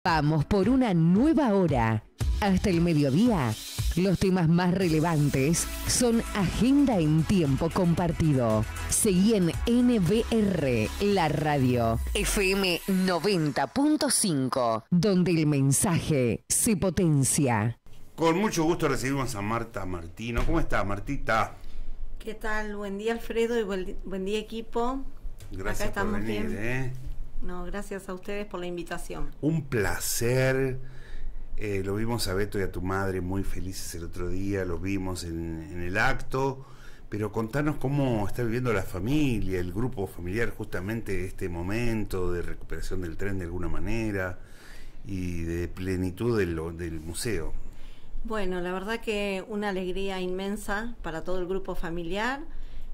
Vamos por una nueva hora. Hasta el mediodía, los temas más relevantes son agenda en tiempo compartido. Seguí en NBR, la radio, FM 90.5, donde el mensaje se potencia. Con mucho gusto recibimos a Marta Martino. ¿Cómo está, Martita? ¿Qué tal? Buen día, Alfredo, y buen día, equipo. Gracias Acá estamos por venir, bien. No, gracias a ustedes por la invitación. Un placer. Lo vimos a Beto y a tu madre muy felices el otro día, lo vimos en el acto, pero contanos cómo está viviendo la familia, el grupo familiar, justamente este momento de recuperación del tren de alguna manera y de plenitud del museo. Bueno, la verdad que una alegría inmensa para todo el grupo familiar.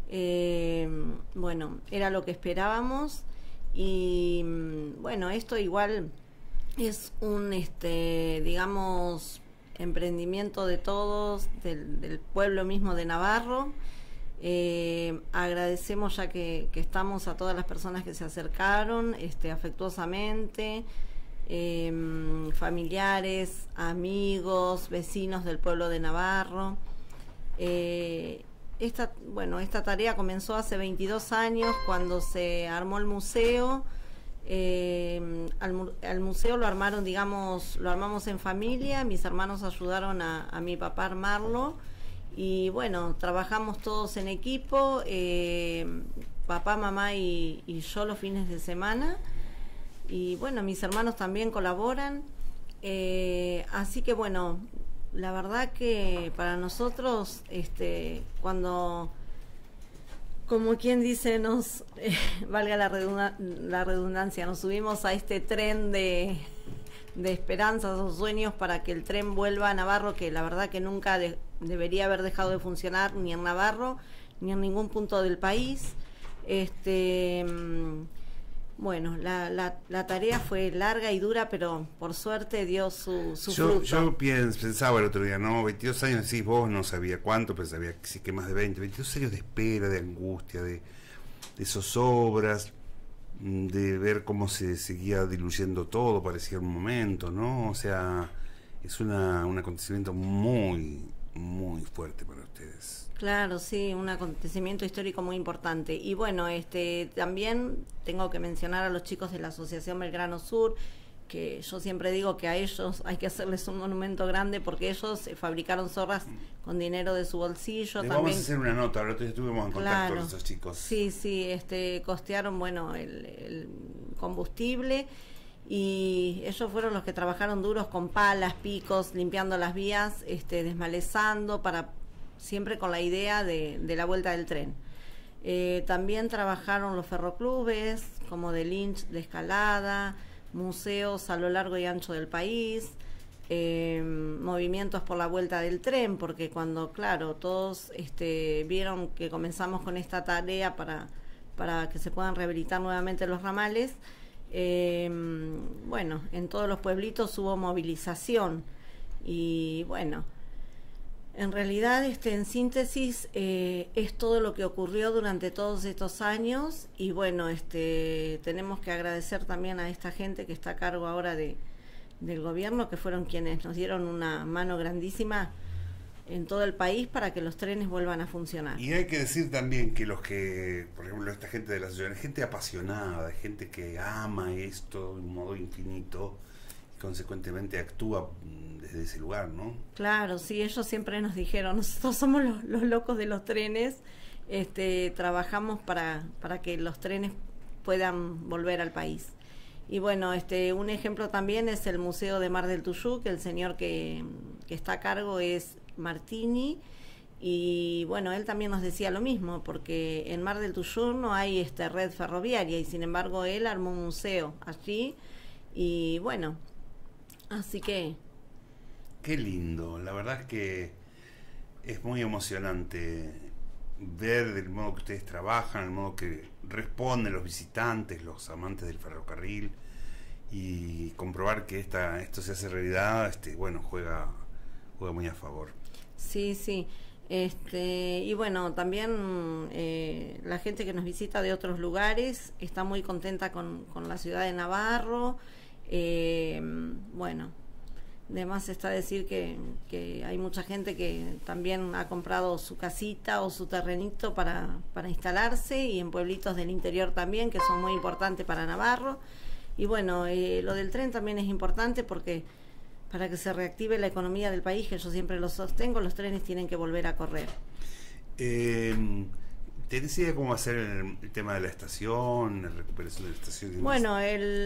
Bueno, era lo que esperábamos y bueno, esto igual es un, digamos, emprendimiento de todos, del pueblo mismo de Navarro. Agradecemos ya que estamos a todas las personas que se acercaron, afectuosamente, familiares, amigos, vecinos del pueblo de Navarro. Esta tarea comenzó hace 22 años cuando se armó el museo. Al museo lo armamos en familia. Mis hermanos ayudaron a mi papá a armarlo y bueno, trabajamos todos en equipo, papá, mamá y yo los fines de semana, y bueno, mis hermanos también colaboran, así que bueno, la verdad que para nosotros cuando, como quien dice, valga la redundancia, nos subimos a este tren de esperanzas o sueños para que el tren vuelva a Navarro, que la verdad que nunca debería haber dejado de funcionar, ni en Navarro, ni en ningún punto del país. Bueno, la tarea fue larga y dura, pero por suerte dio su fruto. Yo pensaba el otro día, ¿no? 22 años, decís vos, no sabía cuánto, pero sabía que sí que más de 22 años de espera, de angustia, de zozobras, de ver cómo se seguía diluyendo todo, parecía un momento, ¿no? O sea, es un acontecimiento muy, muy fuerte para ustedes. Claro, sí, un acontecimiento histórico muy importante. Y bueno, también tengo que mencionar a los chicos de la Asociación Belgrano Sur, que yo siempre digo que a ellos hay que hacerles un monumento grande porque ellos fabricaron zorras con dinero de su bolsillo. Les también vamos a hacer una nota, ahora estuvimos en contacto con esos chicos. Sí, costearon, bueno, el combustible, y ellos fueron los que trabajaron duros con palas, picos, limpiando las vías, desmalezando, siempre con la idea de la vuelta del tren. También trabajaron los ferroclubes, como de Lynch, de Escalada, museos a lo largo y ancho del país, movimientos por la vuelta del tren, porque cuando, claro, todos vieron que comenzamos con esta tarea para que se puedan rehabilitar nuevamente los ramales, bueno, en todos los pueblitos hubo movilización y bueno, en realidad, en síntesis, es todo lo que ocurrió durante todos estos años y bueno, tenemos que agradecer también a esta gente que está a cargo ahora del gobierno, que fueron quienes nos dieron una mano grandísima en todo el país para que los trenes vuelvan a funcionar. Y hay que decir también que por ejemplo, esta gente de la asociación, es gente apasionada, gente que ama esto de un modo infinito, consecuentemente actúa desde ese lugar, ¿no? Claro, sí, ellos siempre nos dijeron, nosotros somos los locos de los trenes, trabajamos para que los trenes puedan volver al país. Y bueno, un ejemplo también es el Museo de Mar del Tuyú, que el señor que está a cargo es Martini, y bueno, él también nos decía lo mismo, porque en Mar del Tuyú no hay red ferroviaria, y sin embargo él armó un museo allí, y bueno, así que... Qué lindo, la verdad es que es muy emocionante ver del modo que ustedes trabajan, el modo que responden los visitantes, los amantes del ferrocarril, y comprobar que esto se hace realidad, bueno, juega muy a favor. Sí, sí. Y bueno, también la gente que nos visita de otros lugares está muy contenta con la ciudad de Navarro. Bueno, además está decir que hay mucha gente que también ha comprado su casita o su terrenito para instalarse, y en pueblitos del interior también, que son muy importantes para Navarro. Y bueno, lo del tren también es importante porque para que se reactive la economía del país, que yo siempre lo sostengo, los trenes tienen que volver a correr. ¿Tenés idea cómo va a ser el tema de la estación, la recuperación de la estación? Bueno,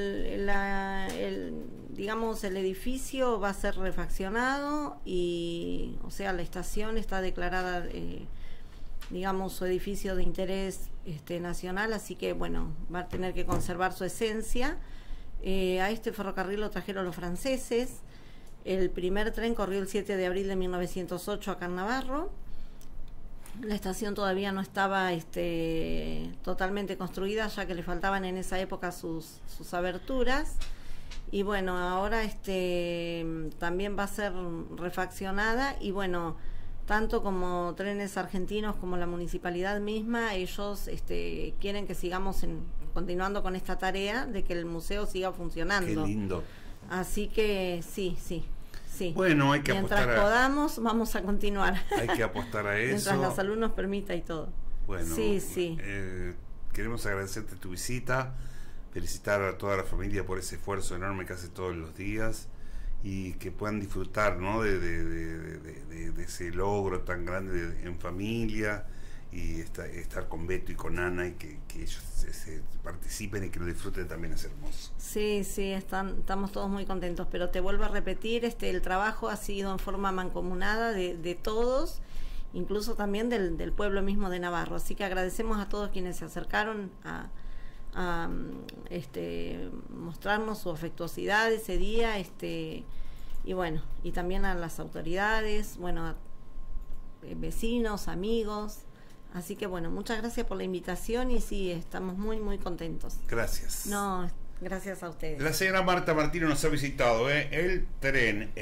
digamos, el edificio va a ser refaccionado y, o sea, la estación está declarada, digamos, su edificio de interés nacional, así que, bueno, va a tener que conservar su esencia. A este ferrocarril lo trajeron los franceses. El primer tren corrió el 7 de abril de 1908 acá en Navarro. La estación todavía no estaba totalmente construida, ya que le faltaban en esa época sus aberturas. Y bueno, ahora también va a ser refaccionada, y bueno, tanto como Trenes Argentinos como la municipalidad misma, ellos quieren que sigamos continuando con esta tarea de que el museo siga funcionando. Qué lindo. Así que sí. Bueno, hay que mientras apostar podamos, vamos a continuar. Hay que apostar a eso. Mientras la salud nos permita y todo. Bueno, sí. Queremos agradecerte tu visita, felicitar a toda la familia por ese esfuerzo enorme que hace todos los días, y que puedan disfrutar, ¿no?, de ese logro tan grande en familia, y estar con Beto y con Ana, y que ellos se participen y que lo disfruten también, es hermoso. Sí, estamos todos muy contentos, pero te vuelvo a repetir, el trabajo ha sido en forma mancomunada de todos, incluso también del pueblo mismo de Navarro, así que agradecemos a todos quienes se acercaron a mostrarnos su afectuosidad ese día, y bueno, y también a las autoridades, bueno, a vecinos, amigos. Así que bueno, muchas gracias por la invitación, y sí, estamos muy, muy contentos. Gracias. No, gracias a ustedes. La señora Marta Martino nos ha visitado, El tren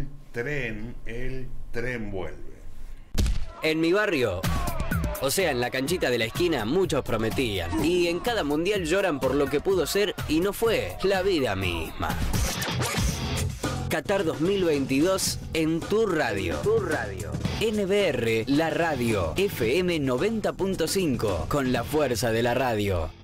vuelve. En mi barrio, o sea, en la canchita de la esquina, muchos prometían. Y en cada mundial lloran por lo que pudo ser y no fue la vida misma. Qatar 2022 en tu radio. NBR, la radio. FM 90.5, con la fuerza de la radio.